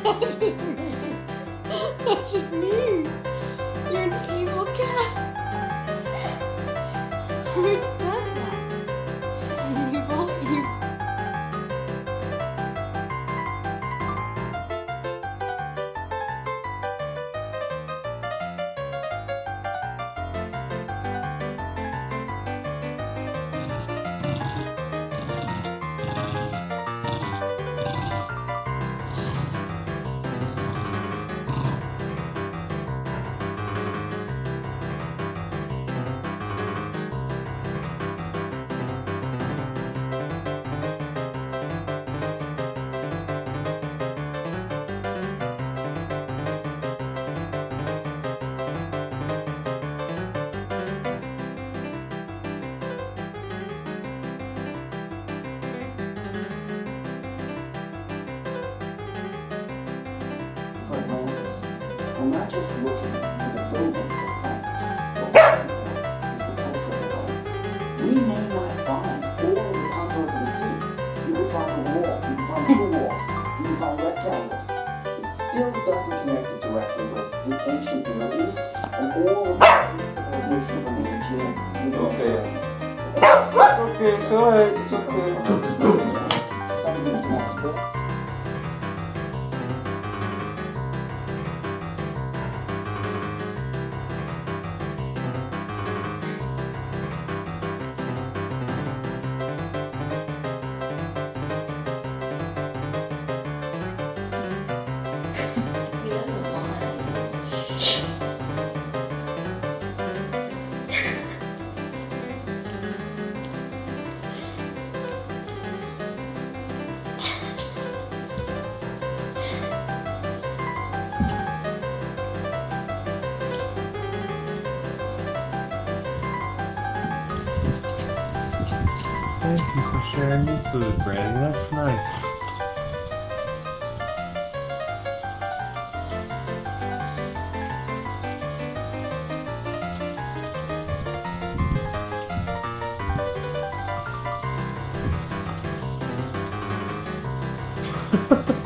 That's just mean. That's just mean. You're an evil cat. Who does that? Evil, evil. For Atlantis, we're not just looking for the buildings of Atlantis. What we're looking for is the culture of Atlantis. We may not find all of the contours of the city. You can find a wall, you can find two walls, you can find rectangles. It still doesn't connect it directly with the ancient Near East and all of the civilization from the Aegean. Okay, it's alright, it's okay. Something we can export. Thank you for sharing your food, Brandon. That's nice. Ha ha ha.